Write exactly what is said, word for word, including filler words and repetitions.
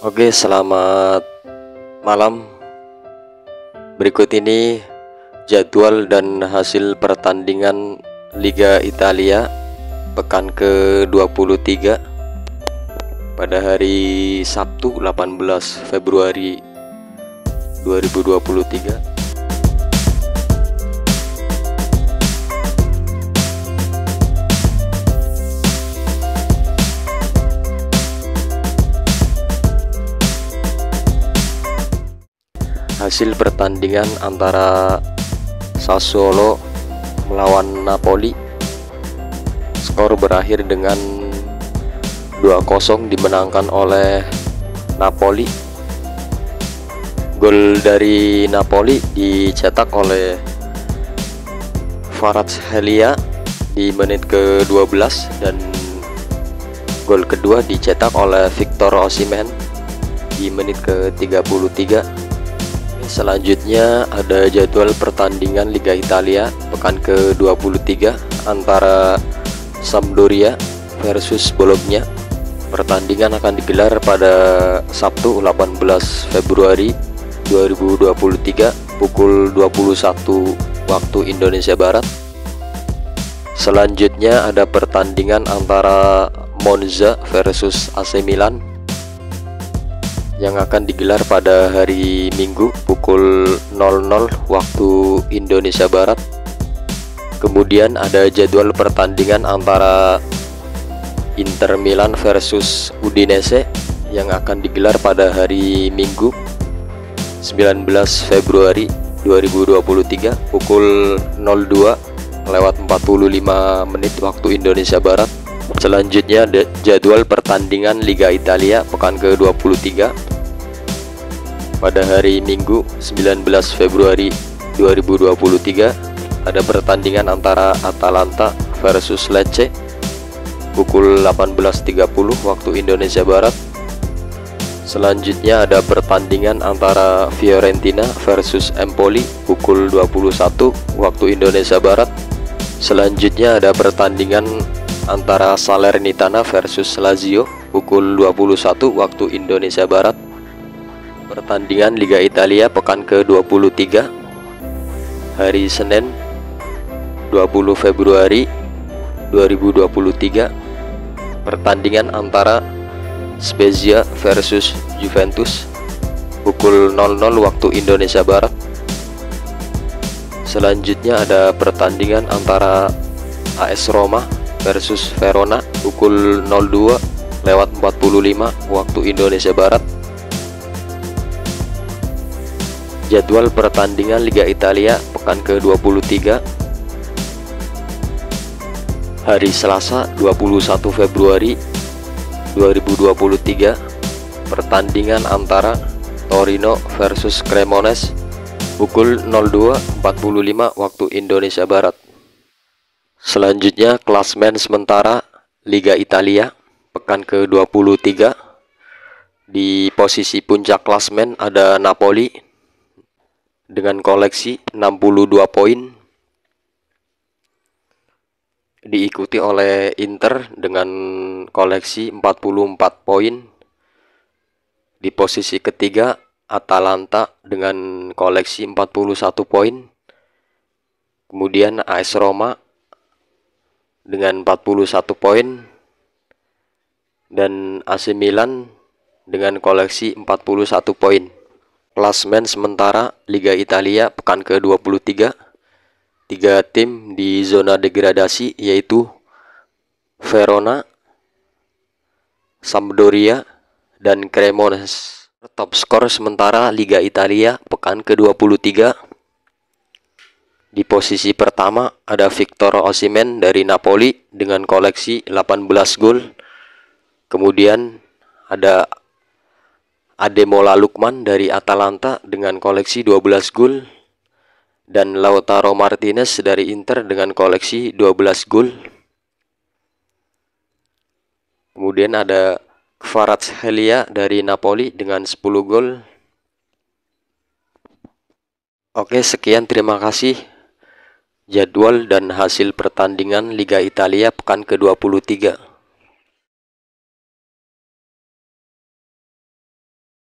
Oke, selamat malam. Berikut ini jadwal dan hasil pertandingan Liga Italia pekan ke dua puluh tiga pada hari Sabtu delapan belas Februari dua ribu dua puluh tiga. Hasil pertandingan antara Sassuolo melawan Napoli, skor berakhir dengan dua kosong dimenangkan oleh Napoli. Gol dari Napoli dicetak oleh Kvaratskhelia di menit ke dua belas dan gol kedua dicetak oleh Victor Osimhen di menit ke tiga puluh tiga. Selanjutnya ada jadwal pertandingan Liga Italia pekan ke dua puluh tiga antara Sampdoria versus Bologna. Pertandingan akan digelar pada Sabtu delapan belas Februari dua ribu dua puluh tiga pukul dua puluh satu waktu Indonesia Barat. Selanjutnya ada pertandingan antara Monza versus A C Milan yang akan digelar pada hari Minggu pukul nol nol waktu Indonesia Barat. Kemudian ada jadwal pertandingan antara Inter Milan versus Udinese yang akan digelar pada hari Minggu sembilan belas Februari dua ribu dua puluh tiga pukul nol dua lewat empat puluh lima menit waktu Indonesia Barat. Selanjutnya ada jadwal pertandingan Liga Italia pekan ke dua puluh tiga pada hari Minggu sembilan belas Februari dua ribu dua puluh tiga. Ada pertandingan antara Atalanta versus Lecce pukul delapan belas tiga puluh waktu Indonesia Barat. Selanjutnya ada pertandingan antara Fiorentina versus Empoli pukul dua puluh satu waktu Indonesia Barat. Selanjutnya ada pertandingan antara Salernitana versus Lazio pukul dua puluh satu waktu Indonesia Barat. Pertandingan Liga Italia pekan ke dua puluh tiga hari Senin dua puluh Februari dua ribu dua puluh tiga. Pertandingan antara Spezia versus Juventus pukul nol nol waktu Indonesia Barat. Selanjutnya ada pertandingan antara A S Roma versus Verona pukul nol dua lewat empat puluh lima waktu Indonesia Barat. Jadwal pertandingan Liga Italia pekan ke dua puluh tiga hari Selasa dua puluh satu Februari dua ribu dua puluh tiga. Pertandingan antara Torino versus Cremonese pukul nol dua empat puluh lima waktu Indonesia Barat. Selanjutnya klasmen sementara Liga Italia pekan ke dua puluh tiga. Di posisi puncak klasmen ada Napoli dengan koleksi enam puluh dua poin, diikuti oleh Inter dengan koleksi empat puluh empat poin. Di posisi ketiga Atalanta dengan koleksi empat puluh satu poin. Kemudian A S Roma dengan empat puluh satu poin dan A C Milan dengan koleksi empat puluh satu poin. Klasmen sementara Liga Italia pekan ke dua puluh tiga. Tiga tim di zona degradasi yaitu Verona, Sampdoria, dan Cremonese. Top skor sementara Liga Italia pekan ke dua puluh tiga. Di posisi pertama ada Victor Osimhen dari Napoli dengan koleksi delapan belas gol. Kemudian ada Ademola Lookman dari Atalanta dengan koleksi dua belas gol dan Lautaro Martinez dari Inter dengan koleksi dua belas gol. Kemudian ada Kvaratskhelia dari Napoli dengan sepuluh gol. Oke, sekian, terima kasih. Jadwal dan hasil pertandingan Liga Italia pekan ke dua puluh tiga.